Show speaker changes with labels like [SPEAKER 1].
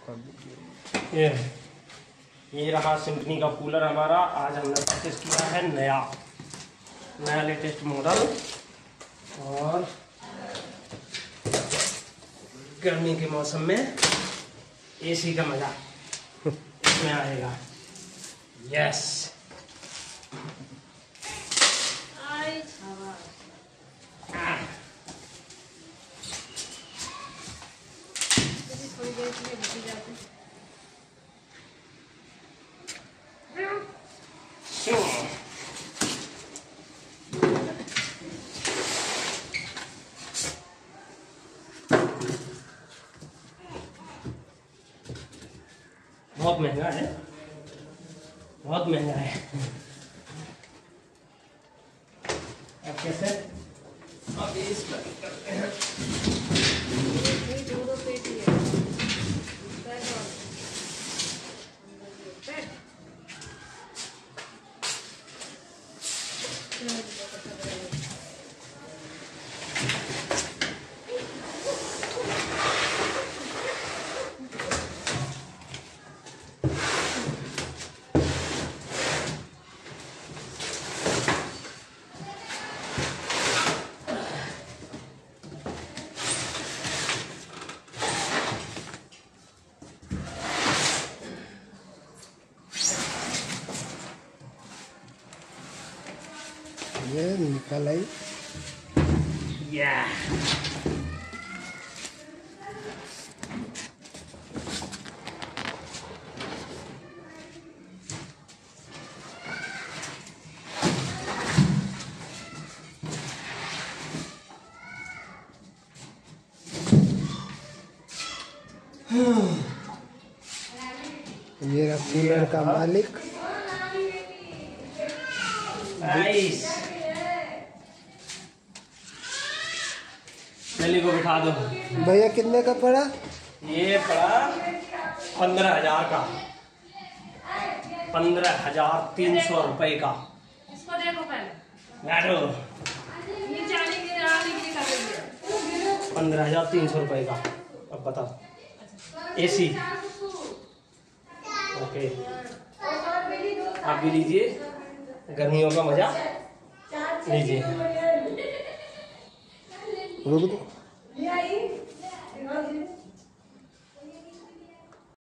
[SPEAKER 1] ये रहा सिम्फनी का कूलर हमारा। आज हमने परचेस किया है नया लेटेस्ट मॉडल। और गर्मी के मौसम में एसी का मजा इसमें आएगा। यस बहुत महंगा है, बहुत महंगा है। अब कैसे अब इसका करते हैं।
[SPEAKER 2] ये निकल आई। ये रहा कूलर का मालिक।
[SPEAKER 1] नाइस। चलिए को बिठा दो।
[SPEAKER 2] भैया कितने का पड़ा?
[SPEAKER 1] ये पड़ा 15,000 का, 15,300 रुपए का।
[SPEAKER 3] इसको देखो पहले।
[SPEAKER 1] 15,300 रुपए का। अब बताओ। AC okay. आप भी लीजिए, गर्मियों का मजा लीजिए।
[SPEAKER 2] रुक दो।